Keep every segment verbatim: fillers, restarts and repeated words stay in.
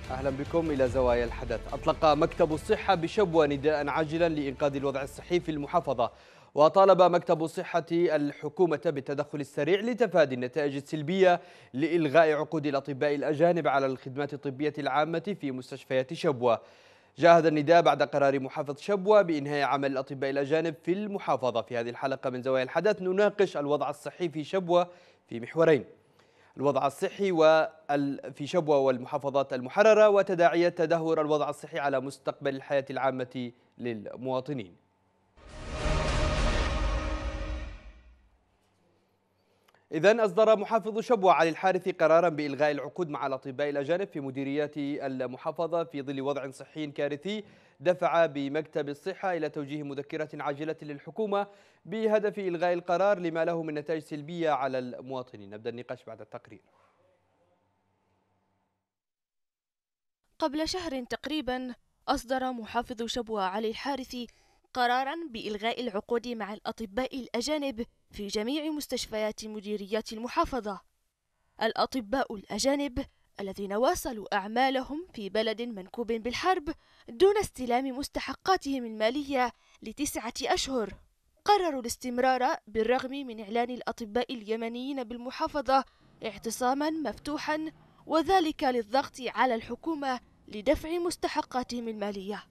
أهلا بكم إلى زوايا الحدث. أطلق مكتب الصحة بشبوة نداء عاجلا لإنقاذ الوضع الصحي في المحافظة، وطالب مكتب الصحة الحكومة بالتدخل السريع لتفادي النتائج السلبية لإلغاء عقود الأطباء الأجانب على الخدمات الطبية العامة في مستشفيات شبوة. جاء هذا النداء بعد قرار محافظ شبوة بإنهاء عمل الأطباء الأجانب في المحافظة. في هذه الحلقة من زوايا الحدث نناقش الوضع الصحي في شبوة في محورين: الوضع الصحي في شبوة والمحافظات المحررة، وتداعيات تدهور الوضع الصحي على مستقبل الحياة العامة للمواطنين. إذن أصدر محافظ شبوة علي الحارثي قرارا بإلغاء العقود مع الأطباء الأجانب في مديريات المحافظة في ظل وضع صحي كارثي، دفع بمكتب الصحة إلى توجيه مذكرة عاجلة للحكومة بهدف إلغاء القرار لما له من نتائج سلبية على المواطنين. نبدأ النقاش بعد التقرير. قبل شهر تقريبا أصدر محافظ شبوة علي الحارثي قراراً بإلغاء العقود مع الأطباء الأجانب في جميع مستشفيات مديريات المحافظة. الأطباء الأجانب الذين واصلوا أعمالهم في بلد منكوب بالحرب دون استلام مستحقاتهم المالية لتسعة أشهر قرروا الاستمرار بالرغم من إعلان الأطباء اليمنيين بالمحافظة اعتصاماً مفتوحاً، وذلك للضغط على الحكومة لدفع مستحقاتهم المالية.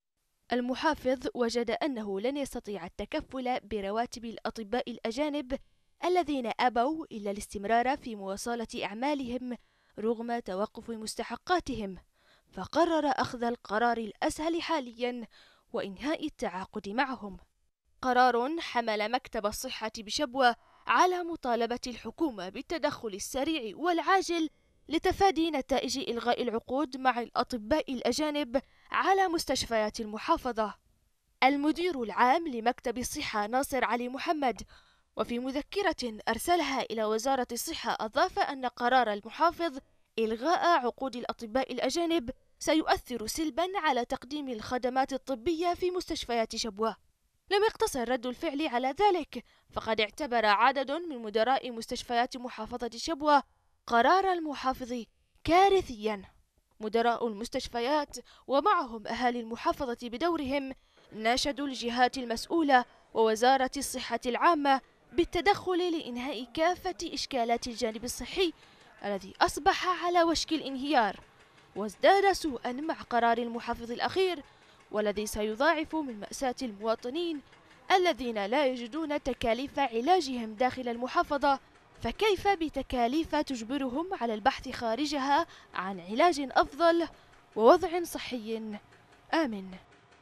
المحافظ وجد أنه لن يستطيع التكفل برواتب الأطباء الأجانب الذين أبوا إلا الاستمرار في مواصلة أعمالهم رغم توقف مستحقاتهم، فقرر أخذ القرار الأسهل حاليا وإنهاء التعاقد معهم. قرار حمل مكتب الصحة بشبوة على مطالبة الحكومة بالتدخل السريع والعاجل لتفادي نتائج إلغاء العقود مع الأطباء الأجانب على مستشفيات المحافظة. المدير العام لمكتب الصحة ناصر علي محمد وفي مذكرة أرسلها إلى وزارة الصحة أضاف أن قرار المحافظ إلغاء عقود الأطباء الأجانب سيؤثر سلبا على تقديم الخدمات الطبية في مستشفيات شبوة. لم يقتصر رد الفعل على ذلك، فقد اعتبر عدد من مدراء مستشفيات محافظة شبوة قرار المحافظ كارثيا. مدراء المستشفيات ومعهم أهالي المحافظة بدورهم ناشدوا الجهات المسؤولة ووزارة الصحة العامة بالتدخل لإنهاء كافة إشكالات الجانب الصحي الذي أصبح على وشك الانهيار، وازداد سوءا مع قرار المحافظ الأخير والذي سيضاعف من مأساة المواطنين الذين لا يجدون تكاليف علاجهم داخل المحافظة، فكيف بتكاليف تجبرهم على البحث خارجها عن علاج أفضل ووضع صحي آمن.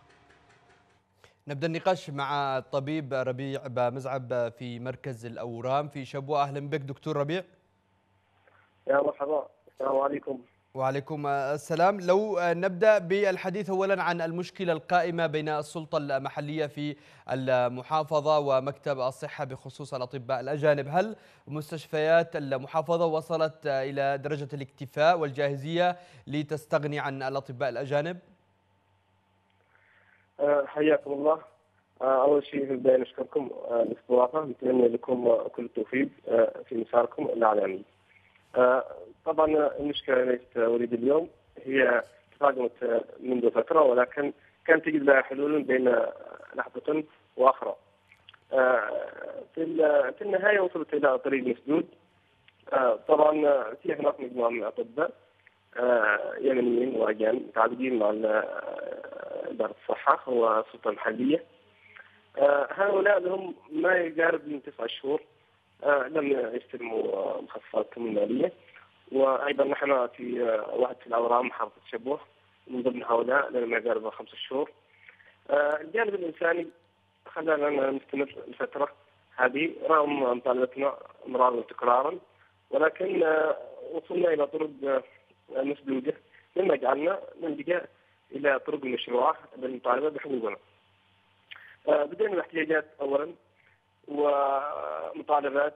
نبدأ النقاش مع الطبيب ربيع بمزعب في مركز الأورام في شبوة. أهلا بك دكتور ربيع. يا مرحبا، السلام عليكم. وعليكم السلام. لو نبدأ بالحديث أولا عن المشكلة القائمة بين السلطة المحلية في المحافظة ومكتب الصحة بخصوص الأطباء الأجانب، هل مستشفيات المحافظة وصلت إلى درجة الاكتفاء والجاهزية لتستغني عن الأطباء الأجانب؟ حياكم الله. أول شيء في البداية نشكركم الاستضافة، نتمنى لكم كل التوفيق في مساركم الإعلامي. طبعا المشكلة ليست وليد اليوم، هي تفاقمت منذ فترة، ولكن كانت تجد لها حلول بين لحظة وأخرى. في النهاية وصلت إلى طريق مسدود. طبعا في هناك مجموعة من الأطباء يمنيين وأجانب متعاقدين مع إدارة الصحة والسلطة المحلية. هؤلاء لهم ما يقارب من تسعة شهور لم يستلموا مخصصاتهم المالية، وأيضا نحن في واحد في الأورام محافظة شبوة من ضمن هؤلاء لنا ما يقارب خمسة شهور. الجانب الإنساني خلانا نستمر الفترة هذه رغم مطالبتنا مرارا وتكرارا، ولكن وصلنا إلى طرق مسدودة مما جعلنا نلجأ إلى طرق مشروعة للمطالبة بحقوقنا. بدأنا باحتياجات أولا ومطالبات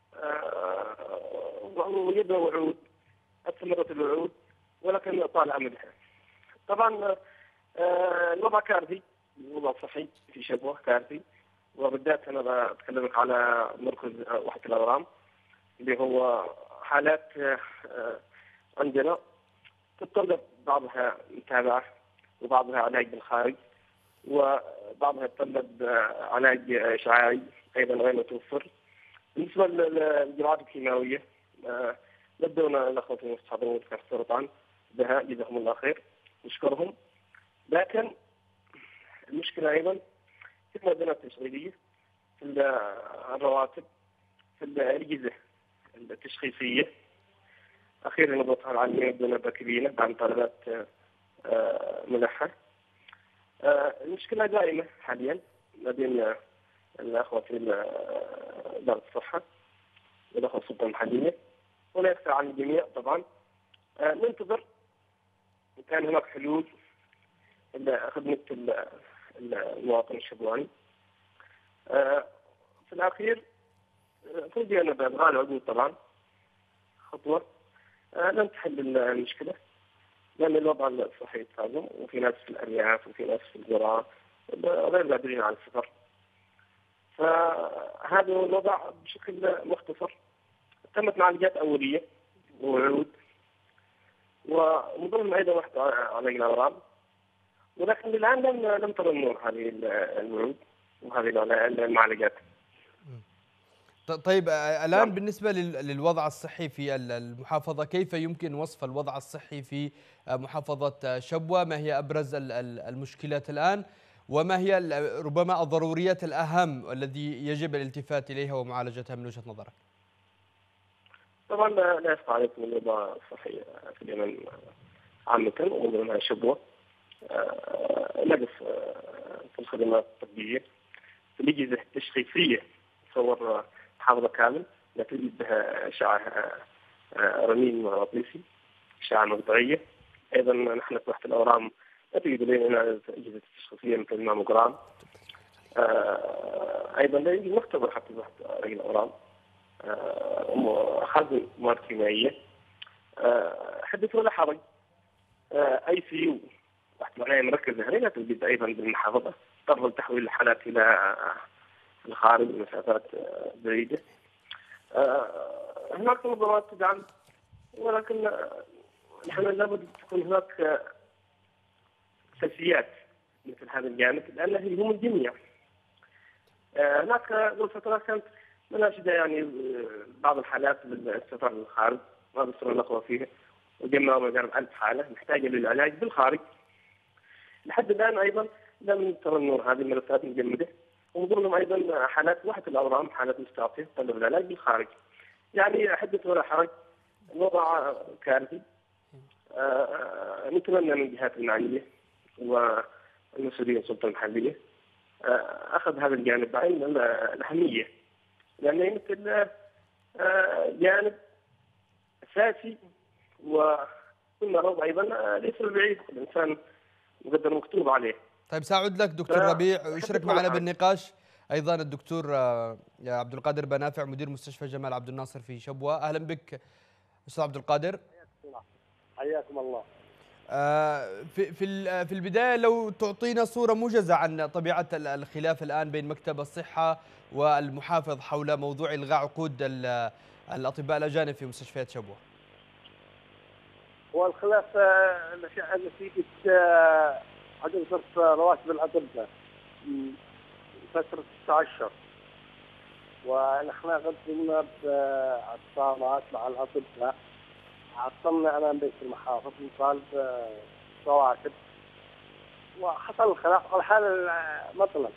ويبقى وعود، استمرت الوعود ولكن طال أمدها. طبعا الوضع كارثي، الوضع الصحي في شبوة كارثي، وبالذات أنا بتكلمك على مركز واحد الأورام اللي هو حالات عندنا تتطلب بعضها متابعة وبعضها علاج بالخارج، وبعضها يتطلب علاج إشعاعي أيضا غير متوفر. بالنسبة للجرعات الكيماوية نبدأنا الأخوة المستحضرين مكافحة السرطان بها جزاهم الله خير نشكرهم، لكن المشكلة أيضا في المدينة التشغيلية، في الرواتب، في الأجهزة التشخيصية. أخيرا نضغط العالمية بدون كبيرة بعد طلبات ملحة. المشكلة دائمة حاليا ما بين الأخوة في إدارة الصحة والأخوة السلطة المحلية، ولا يخفى عن الجميع طبعا. ننتظر إن كان هناك حلول خدمة المواطن الشبواني. في الأخير فوجئ أنا بإلغاء العقود طبعا خطوة لن تحل المشكلة، لأن الوضع الصحي يتفاقم، وفي ناس في الأرياف وفي ناس في القرى غير قادرين على السفر. فهذا الوضع بشكل مختصر. تمت معالجات أولية ووعود، ومن ضمن أيضا واحدة على الأورام، ولكن الآن لم لم ترى النور هذه الوعود وهذه المعالجات. طيب الآن بالنسبة للوضع الصحي في المحافظة، كيف يمكن وصف الوضع الصحي في محافظة شبوة؟ ما هي أبرز المشكلات الآن، وما هي ربما الضروريات الأهم الذي يجب الالتفات إليها ومعالجتها من وجهة نظرك؟ طبعا لا يخفى عليكم الوضع الصحي في اليمن عامة ومن ضمنها شبوة. نقص في الخدمات الطبية، في الأجهزة التشخيصية تصور محافظة كامل لا توجد بها أشعة رنين مغناطيسي، أشعة مقطعية. أيضا نحن في وحدة الأورام لا توجد لدينا أجهزة تشخيصية مثل الماموجرام. أيضا لا يوجد مختبر حتى في وحدة الأورام، خزن مواد كيميائية. حدث ولا حرج. أي سي يو تحت العناية المركزة هذه لا توجد أيضا بالمحافظة، تضطر لتحويل الحالات إلى الخارج بمسافات بعيدة. هناك منظمات تدعم، ولكن نحن لابد تكون هناك خلفيات مثل هذا الجانب، لأنه يهم الجميع. هناك قبل فترة كانت مناشدة يعني بعض الحالات بالسفر للخارج ما بصير الأخوة فيها، وجمعوا ما يقارب ألف حالة محتاجة للعلاج بالخارج. لحد الآن أيضا لم ترى النور هذه الملفات مجمدة، ومن ضمنهم أيضا حالات واحد الأورام، حالات مستعصية تطلب العلاج بالخارج. يعني حدث ولا حرج، الوضع كارثي. آه نتمنى من الجهات المعنية والمسؤولين السلطة المحلية آه أخذ هذا الجانب بعين الأهمية، لأنه يمثل آه جانب أساسي، وكل مرض أيضا ليس البعيد الإنسان مقدر مكتوب عليه. طيب سأعود لك دكتور ربيع، ويشرك معنا بالنقاش أيضا الدكتور عبد القادر بنافع مدير مستشفى جمال عبد الناصر في شبوة. أهلا بك أستاذ عبد القادر. حياكم الله. في في في البداية لو تعطينا صورة موجزة عن طبيعة الخلاف الآن بين مكتب الصحة والمحافظ حول موضوع إلغاء عقود الأطباء الأجانب في مستشفيات شبوة. والخلاف نتيجة عدم صرف رواتب الأطباء فترة ستة أشهر، ونحن قدمنا باعتصامات مع الأطباء، عصمنا أمام بيت المحافظ نطالب رواتب، وحصل الخلاف على حال المطلب.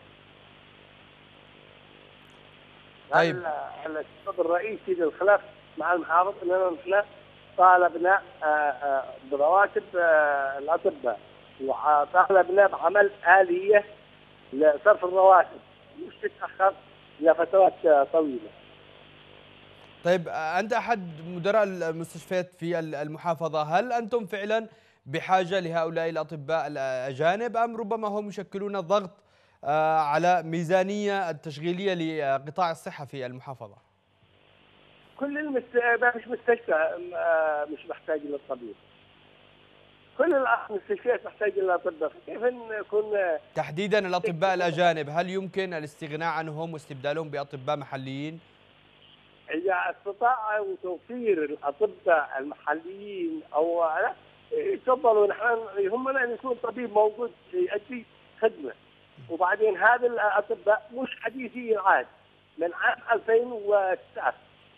طيب السبب الرئيسي للخلاف مع المحافظ أننا نحن طالبنا برواتب الأطباء، وطالبنا بعمل آلية لصرف الرواتب مش تتأخر لفترات طويلة. طيب أنت أحد مدراء المستشفيات في المحافظة، هل أنتم فعلا بحاجة لهؤلاء الأطباء الأجانب، أم ربما هم يشكلون ضغط على ميزانية التشغيلية لقطاع الصحة في المحافظة؟ كل المست... مش مستشفى مش محتاج للطبيب، كل المستشفيات محتاجة للأطباء، كيف نكون تحديدا الأطباء الأجانب هل يمكن الاستغناء عنهم واستبدالهم بأطباء محليين؟ إذا استطاعوا توفير الأطباء المحليين أولا يتفضلوا. نحن يهمنا ان يكون طبيب موجود يؤدي خدمه. وبعدين هذا الاطباء مش حديثي العهد، من عام ألفين وتسعة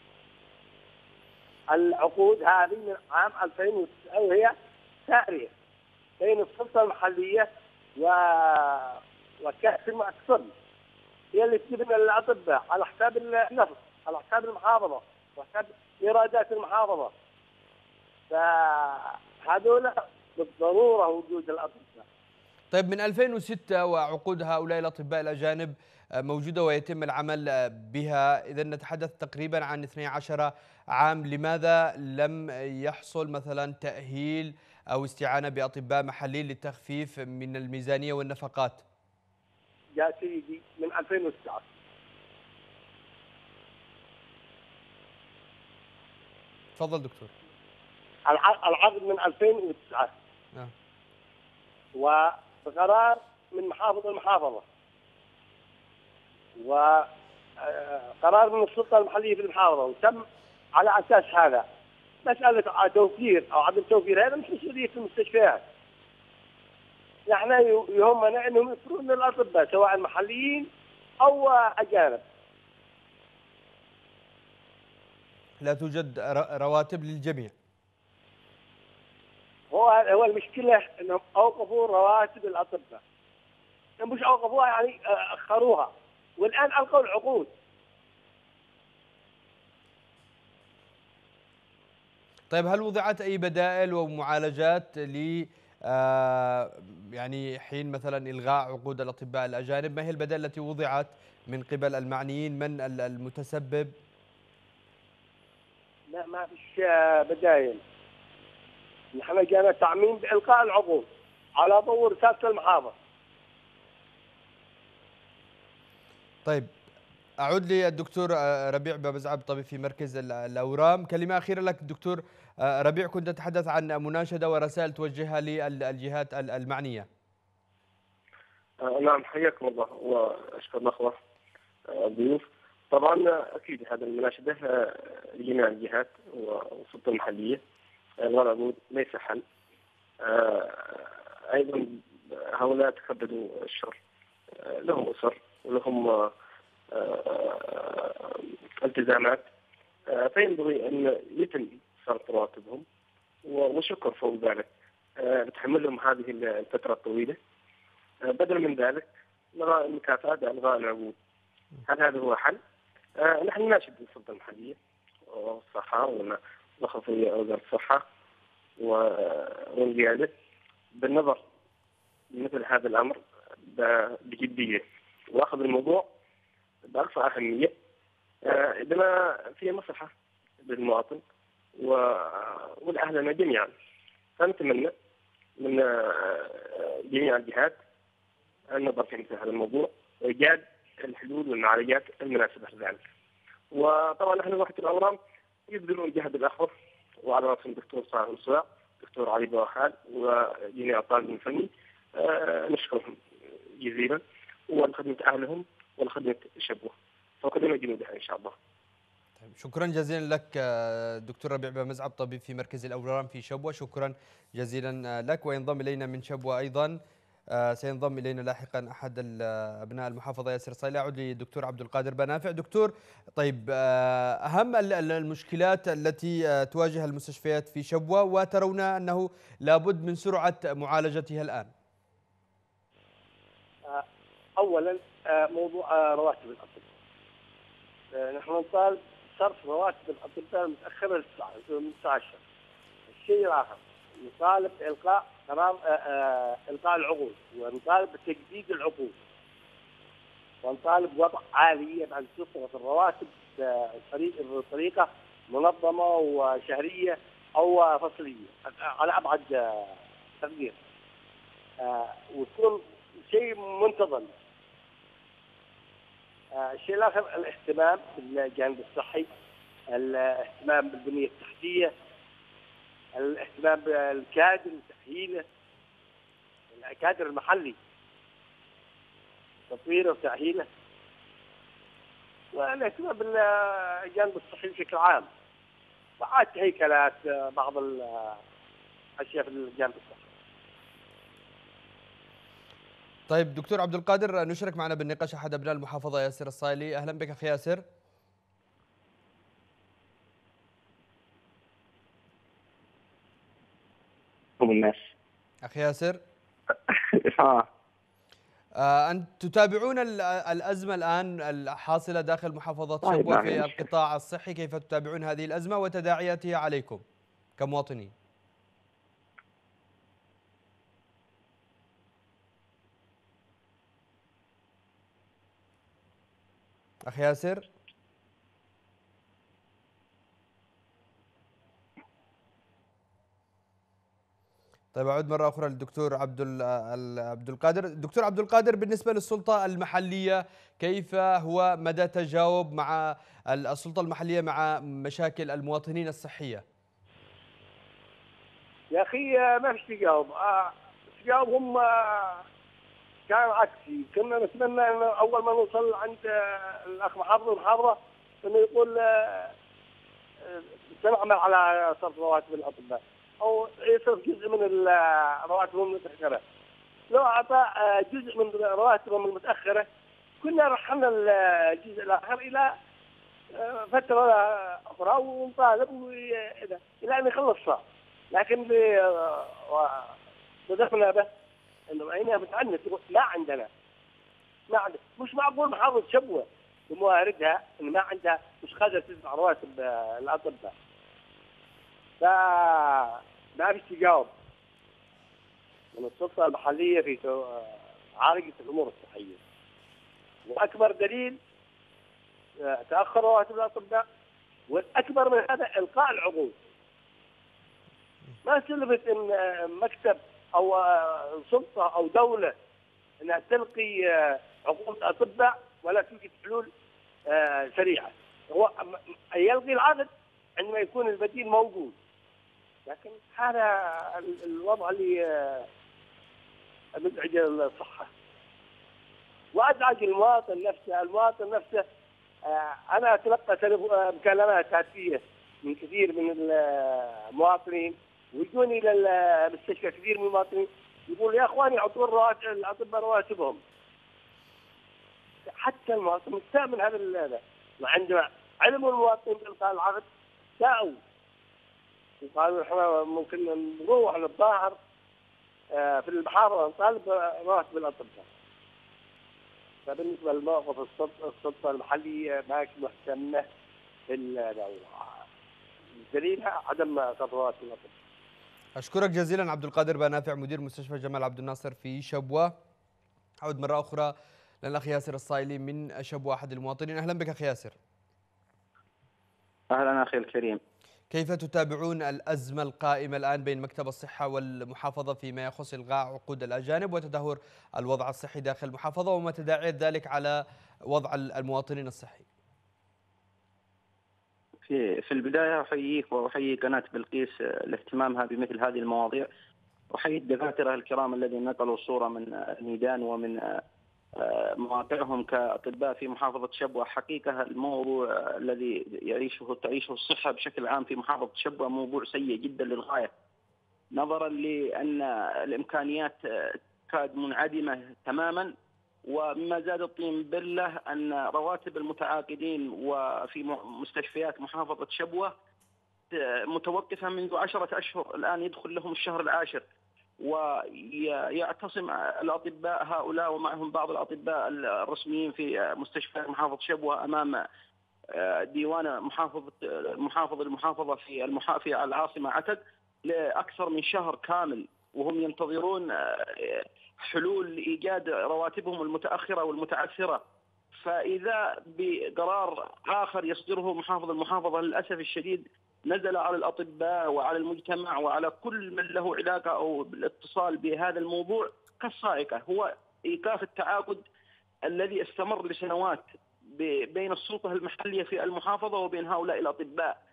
العقود هذه من عام ألفين وتسعة وهي ساريه بين السلطه المحليه و وكأس المعتصم هي اللي تجيب الاطباء على حساب النفط، على حساب المحافظه وحساب ايرادات المحافظه. فهذول بالضروره وجود الاطباء. طيب من ألفين وستة وعقود هؤلاء الأطباء الأجانب موجودة ويتم العمل بها، إذا نتحدث تقريبا عن اثني عشر عام، لماذا لم يحصل مثلا تأهيل أو استعانة بأطباء محليين للتخفيف من الميزانية والنفقات؟ يا سيدي من ألفين وتسعة. تفضل دكتور. العقد من ألفين وتسعة آه. وبقرار من محافظ المحافظة وقرار من السلطة المحلية في المحافظة، وتم على أساس هذا. مسألة توفير أو عدم توفير هذا مش مسؤولية المستشفيات. نحن يهمنا أنهم يوفرون للأطباء سواء محليين أو أجانب. لا توجد رواتب للجميع. هو هو المشكلة أنهم أوقفوا رواتب الأطباء، مش أوقفوها يعني أخروها، والآن ألقوا العقود. طيب هل وضعت أي بدائل ومعالجات ل آه يعني حين مثلا إلغاء عقود الأطباء الأجانب؟ ما هي البدائل التي وضعت من قبل المعنيين؟ من المتسبب؟ لا ما فيش بدائل. نحن جانا تعميم بإلقاء العقود على ضوء رسالة المحافظ. طيب أعود للدكتور ربيع بابزعب، طبيب في مركز الأورام. كلمة أخيرة لك دكتور ربيع، كنت تتحدث عن مناشدة ورسائل توجهها للجهات المعنية. نعم حياكم الله وأشكر الأخوة الضيوف. طبعا أكيد هذا المناشدة لجميع الجهات والسلطة المحلية. الغرض ليس حل. أيضا هؤلاء تكبدوا الشر، لهم أسر ولهم التزامات، فينبغي أن يتم صرف رواتبهم وشكر فوق ذلك لتحملهم هذه الفترة الطويلة. بدلا من ذلك نرى المكافأة بإلغاء العقود. هل هذا هو حل؟ نحن نناشد السلطة المحلية والصحة والخصوصية وزارة الصحة والقيادة بالنظر مثل هذا الأمر بجدية وأخذ الموضوع بأقصى أهمية عندما فيه مصلحة للمواطن والأهلنا جميعا. فنتمنى من جميع الجهات النظر في مثل هذا الموضوع وإيجاد الحلول والمعالجات المناسبة لذلك. وطبعا نحن وحدة الأورام يبذلون جهد الأخوة، وعلى رأسهم الدكتور صالح الصواع، الدكتور علي بوخال وجميع الطاقم الفني. آه نشكرهم جزيلا ولخدمة أهلهم ولخدمة شبوة، فقدمنا جنودها إن شاء الله. طيب شكرا جزيلا لك دكتور ربيع بامزعب، طبيب في مركز الأورام في شبوة. شكرا جزيلا لك. وينضم إلينا من شبوة أيضا، سينضم إلينا لاحقا أحد أبناء المحافظة ياسر صايل. أعود للدكتور عبد القادر بنافع. دكتور، طيب أهم المشكلات التي تواجه المستشفيات في شبوة وترون أنه لابد من سرعة معالجتها الآن؟ أولا موضوع رواتب الأطباء. نحن نطالب صرف رواتب الأطباء المتأخرة للساعة عشرة. الشيء الآخر نطالب إلقاء قرار إلقاء العقود، ونطالب بتجديد العقود، ونطالب وضع آلية بعد تصرف الرواتب بطريقة منظمة وشهرية أو فصلية على أبعد تقدير، وتكون شيء منتظم. الشيء الآخر الاهتمام بالجانب الصحي، الاهتمام بالبنية التحتية، الاهتمام بالكادر وتأهيله، الكادر المحلي تطويره وتأهيله، والاهتمام بالجانب الصحي بشكل عام، وعاد هيكلات بعض اشياء في الجانب الصحي. طيب دكتور عبد القادر، نشرك معنا بالنقاش احد ابناء المحافظه ياسر الصايلي. اهلا بك اخي ياسر. الناس اخي ياسر. اه آه، أنت تتابعون الأزمة الآن الحاصلة داخل محافظة طيب شبوة ما في في مشكلة. القطاع الصحي، كيف تتابعون هذه الأزمة وتداعياتها عليكم كمواطنين؟ أخي ياسر. طيب أعود مرة أخرى للدكتور عبد عبد القادر. دكتور عبد القادر، بالنسبة للسلطة المحلية كيف هو مدى تجاوب مع السلطة المحلية مع مشاكل المواطنين الصحية؟ يا اخي ما فيش تجاوب، آه تجاوبهم آه كان عكسي. كنا نتمنى انه اول ما نوصل عند آه الاخ محافظ المحافظه انه يقول آه سنعمل على صرف رواتب الاطباء او يصرف جزء من رواتبهم المتاخره. لو اعطى جزء من رواتبهم المتاخره كنا رحلنا الجزء الاخر الى فتره اخرى ونطالب الى ان يخلصها. لكن بدأنا به انه عينها متعنت ما عندنا ما عندنا مش معقول محافظه شبوه بمواردها ان ما عندها مش قادره تدفع رواتب الاطباء. فما فيش تجاوب من السلطه المحليه في عالجه الامور الصحيه. واكبر دليل تاخر رواتب الاطباء، والاكبر من هذا القاء العقود. ما سلفت ان مكتب او سلطه او دوله انها تلقي عقود اطباء ولا توجد حلول سريعه. هو يلغي العقد عندما يكون البديل موجود. لكن هذا الوضع اللي مزعج الصحه وازعج المواطن نفسه. المواطن نفسه انا اتلقى مكالمات هاتفيه من كثير من المواطنين ويجوني الى المستشفى كثير من المواطنين يقول يا اخواني اعطوا الاطباء رواتبهم. حتى المواطن مستأمن هذا وعندما علموا المواطنين بالقاء العقد ساءوا وقالوا احنا ممكن نروح نتظاهر في المحافظه نطالب رواتب الاطباء. فبالنسبه لموقف السلطه السلطه المحليه ما مهتمه بالدوله. دليلها عدم صرف رواتب الاطباء. أشكرك جزيلا عبد القادر بنافع مدير مستشفى جمال عبد الناصر في شبوة. أعود مرة أخرى للأخ ياسر الصايلي من شبوة أحد المواطنين. أهلا بك أخي ياسر. أهلا أخي الكريم. كيف تتابعون الأزمة القائمة الآن بين مكتب الصحة والمحافظة فيما يخص إلغاء عقود الأجانب وتدهور الوضع الصحي داخل المحافظة وما تداعيات ذلك على وضع المواطنين الصحي؟ في في البداية أحييك وأحيي قناة بلقيس لاهتمامها بمثل هذه المواضيع. أحيي الدكاترة الكرام الذين نقلوا الصورة من الميدان ومن مواقعهم كأطباء في محافظة شبوة. حقيقة الموضوع الذي يعيشه تعيشه الصحة بشكل عام في محافظة شبوة موضوع سيء جدا للغاية، نظرا لأن الإمكانيات كاد منعدمة تماما. ومما زاد الطين بلة أن رواتب المتعاقدين وفي مستشفيات محافظة شبوة متوقفة منذ عشرة أشهر، الآن يدخل لهم الشهر العاشر. ويعتصم الأطباء هؤلاء ومعهم بعض الأطباء الرسميين في مستشفى محافظة شبوة أمام ديوان محافظة محافظ المحافظة في المحافظة على العاصمة عتد لأكثر من شهر كامل، وهم ينتظرون حلول لإيجاد رواتبهم المتأخرة والمتعثرة. فإذا بقرار آخر يصدره محافظ المحافظة للأسف الشديد نزل على الأطباء وعلى المجتمع وعلى كل من له علاقة أو بالاتصال بهذا الموضوع كالصاعقة، هو إيقاف التعاقد الذي استمر لسنوات بين السلطة المحلية في المحافظة وبين هؤلاء الأطباء.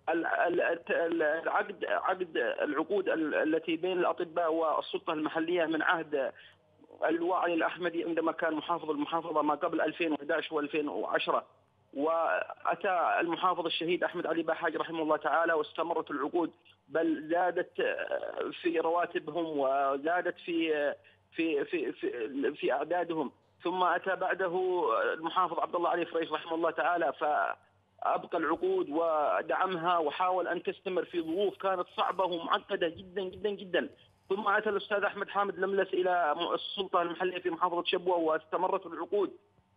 العقد عقد العقود التي بين الأطباء والسلطة المحلية من عهد اللواء علي الأحمدي عندما كان محافظ المحافظة ما قبل ألفين وأحد عشر وألفين وعشرة، وأتى المحافظ الشهيد أحمد علي باحاج رحمه الله تعالى واستمرت العقود، بل زادت في رواتبهم وزادت في في في في, في أعدادهم. ثم أتى بعده المحافظ عبد الله علي فريش رحمه الله تعالى فأبقى العقود ودعمها وحاول أن تستمر في ظروف كانت صعبة ومعقدة جدا جدا جدا. ثم أتى الأستاذ أحمد حامد لملس إلى السلطة المحلية في محافظة شبوة واستمرت العقود.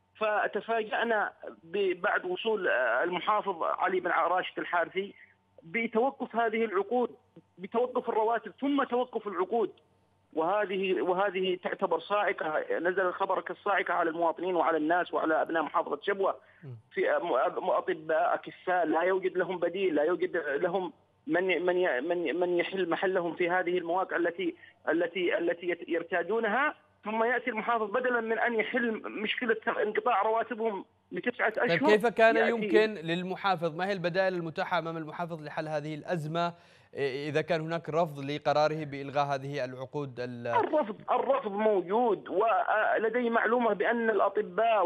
فتفاجأنا بعد وصول المحافظ علي بن راشد الحارثي بتوقف هذه العقود، بتوقف الرواتب ثم توقف العقود، وهذه وهذه تعتبر صاعقة. نزل الخبر كالصاعقة على المواطنين وعلى الناس وعلى أبناء محافظة شبوة. في أطباء أكفاء لا يوجد لهم بديل، لا يوجد لهم من من من من يحل محلهم في هذه المواقع التي التي التي يرتادونها. ثم يأتي المحافظ بدلا من أن يحل مشكلة انقطاع رواتبهم لتسعة أشهر. طيب كيف كان يمكن للمحافظ، ما هي البدائل المتاحة أمام المحافظ لحل هذه الأزمة إذا كان هناك رفض لقراره بإلغاء هذه العقود؟ الرفض الرفض موجود، ولدي معلومة بأن الأطباء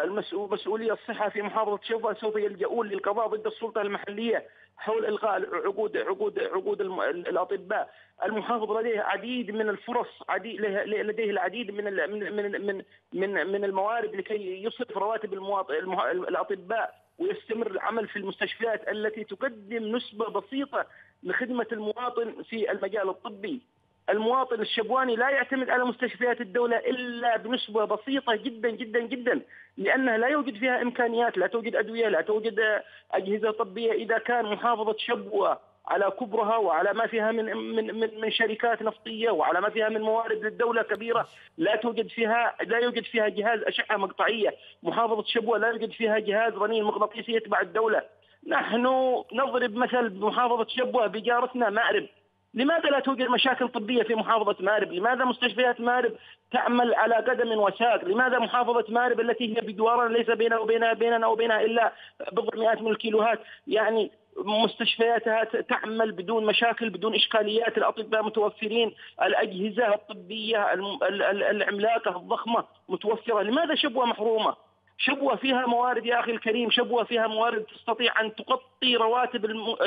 ومسؤولي الصحة في محافظة شبوة سوف يلجؤون للقضاء ضد السلطة المحلية حول إلغاء عقود عقود عقود الأطباء. المحافظ لديه عديد من الفرص، عديد لديه العديد من من من من من الموارد لكي يصرف رواتب المواطن الأطباء ويستمر العمل في المستشفيات التي تقدم نسبة بسيطة لخدمة المواطن في المجال الطبي. المواطن الشبواني لا يعتمد على مستشفيات الدولة إلا بنسبة بسيطة جدا جدا جدا، لأنها لا يوجد فيها إمكانيات، لا توجد أدوية، لا توجد أجهزة طبية. إذا كان محافظة شبوة على كبرها وعلى ما فيها من من من من شركات نفطية وعلى ما فيها من موارد للدولة كبيرة، لا توجد فيها لا يوجد فيها جهاز أشعة مقطعية. محافظة شبوة لا يوجد فيها جهاز رنين مغناطيسي يتبع الدولة. نحن نضرب مثل بمحافظة شبوة بجارتنا مأرب. لماذا لا توجد مشاكل طبية في محافظة مأرب؟ لماذا مستشفيات مأرب تعمل على قدم وساق؟ لماذا محافظة مأرب التي هي بجوارنا ليس بيننا وبينها بيننا وبينها إلا بضع مئات من الكيلوهات، يعني مستشفياتها تعمل بدون مشاكل بدون إشكاليات، الأطباء متوفرين، الأجهزة الطبية العملاقة الضخمة متوفرة. لماذا شبوة محرومة؟ شبوة فيها موارد يا أخي الكريم، شبوة فيها موارد تستطيع أن تغطي رواتب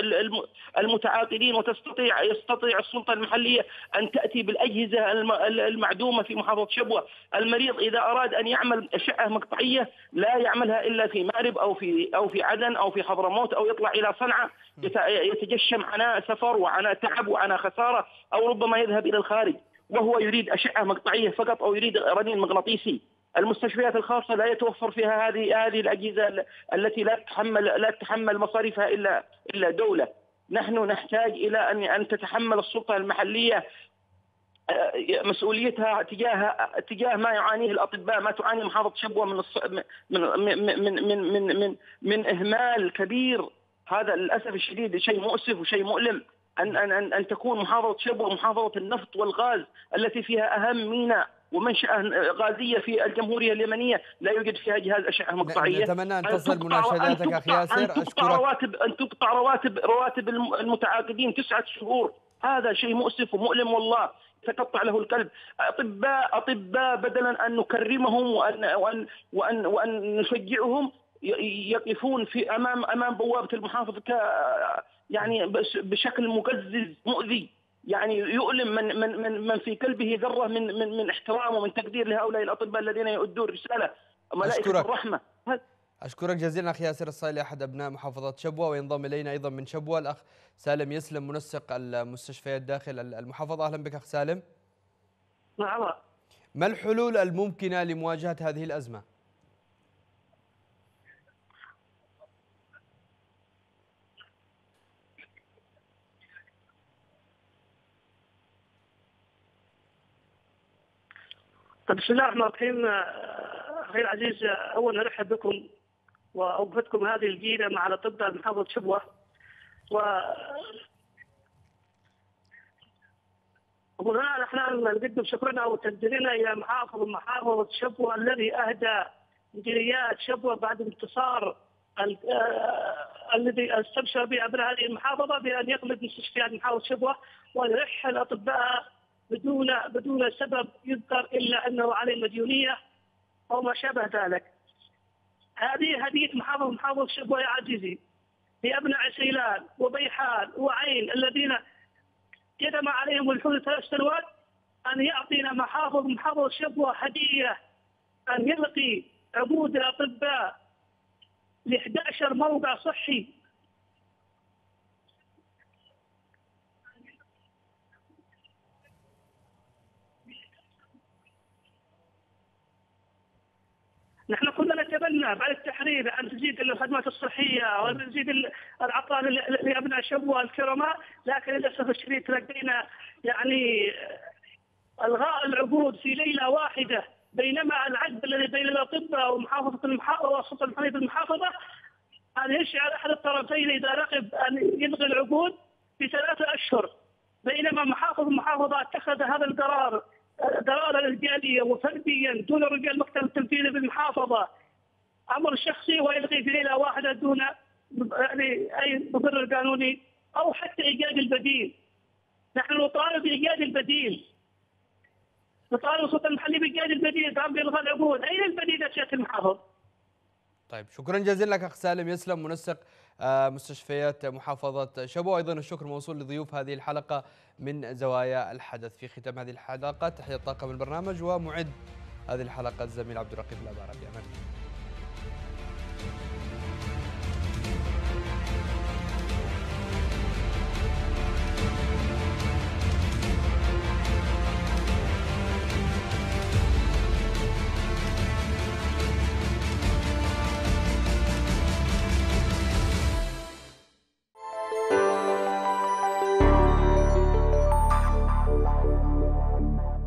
المتعاقدين، وتستطيع يستطيع السلطة المحلية أن تأتي بالأجهزة المعدومة في محافظة شبوة. المريض إذا أراد أن يعمل أشعة مقطعية لا يعملها إلا في مأرب أو في أو في عدن أو في حضرموت أو يطلع إلى صنعاء، يتجشم عناء سفر وعناء تعب وعناء خسارة، أو ربما يذهب إلى الخارج وهو يريد أشعة مقطعية فقط أو يريد رنين مغناطيسي. المستشفيات الخاصة لا يتوفر فيها هذه هذه الأجهزة التي لا تتحمل لا تتحمل مصاريفها إلا إلا دولة. نحن نحتاج إلى أن أن تتحمل السلطة المحلية مسؤوليتها تجاه تجاه ما يعانيه الأطباء، ما تعاني محافظة شبوة من من من من من من, من إهمال كبير. هذا للأسف الشديد شيء مؤسف وشيء مؤلم أن أن أن تكون محافظة شبوة محافظة النفط والغاز التي فيها أهم ميناء ومنشأة غازية في الجمهورية اليمنية لا يوجد فيها جهاز أشعة مقطعية. نتمنى أن تصل مناشداتك أخي ياسر. أن تقطع رواتب أن تقطع رواتب رواتب المتعاقدين تسعة شهور. هذا شيء مؤسف ومؤلم والله تقطع له القلب. أطباء أطباء بدلا أن نكرمهم وأن وأن وأن, وأن نشجعهم يقفون في أمام أمام بوابة المحافظة ك يعني بشكل مقزز مؤذي، يعني يؤلم من من من من في قلبه ذرة من من من احترام ومن تقدير لهؤلاء الأطباء الذين يؤدون رسالة ملائكة أشكرك. الرحمة. أشكرك جزيلا أخي ياسر الصايلي أحد أبناء محافظة شبوة. وينضم إلينا أيضا من شبوة الأخ سالم يسلم منسق المستشفيات داخل المحافظة. أهلا بك أخ سالم. نعم. ما الحلول الممكنة لمواجهة هذه الأزمة؟ طيب بسم الله الرحمن الرحيم. أخي العزيز، أولا أرحب بكم وأوقفتكم هذه الجيلة مع الأطباء محافظة شبوة. و وهنا نحن نقدم شكرنا وتقديرنا إلى محافظ محافظة شبوة الذي أهدى مديريات شبوة بعد انتصار الذي استبشر به أبناء هذه المحافظة بأن يقلب مستشفيات محافظة شبوة وأن يرحل الأطباء بدون بدون سبب يذكر إلا أنه عليه مديونية أو ما شابه ذلك. هذه هدية محافظ محافظ شبوة يا عزيزي لأبناء سيلان وبيحان وعين الذين كتم عليهم الحدود ثلاث سنوات، أن يعطينا محافظ محافظ شبوة هدية، أن يلقي عقود الأطباء ل إحدى عشر موقع صحي. نحن كنا نتبنى بعد التحرير أن تزيد الخدمات الصحية وأن تزيد العطاء لأبناء شبوة الكرماء، لكن للأسف الشديد تلقينا يعني الغاء العقود في ليلة واحدة، بينما العقد الذي بين الأطباء ومحافظة المحافظة وسلطة المحافظة المحافظة أن يشعر أحد الطرفين إذا رغب أن يلغي العقود بثلاثة أشهر، بينما محافظ المحافظة اتخذ هذا القرار قرارا رجاليا وفرديا دون رجال المكتب التنفيذي بالمحافظة، أمر شخصي، ويلغي في ليلة واحدة دون يعني أي مبرر قانوني أو حتى إيجاد البديل. نحن نطالب بإيجاد البديل، نطالب السلطة المحلية بإيجاد البديل، قام بإلغاء العقود. أين البديل يا سيادة المحافظ؟ طيب شكرا جزيلا لك أخ سالم يسلم، منسق مستشفيات محافظة شبوة. أيضا الشكر موصول لضيوف هذه الحلقة من زوايا الحدث. في ختام هذه الحلقة تحية طاقم البرنامج ومعد هذه الحلقة الزميل عبد الرقيب الأبارة. بأمان الله.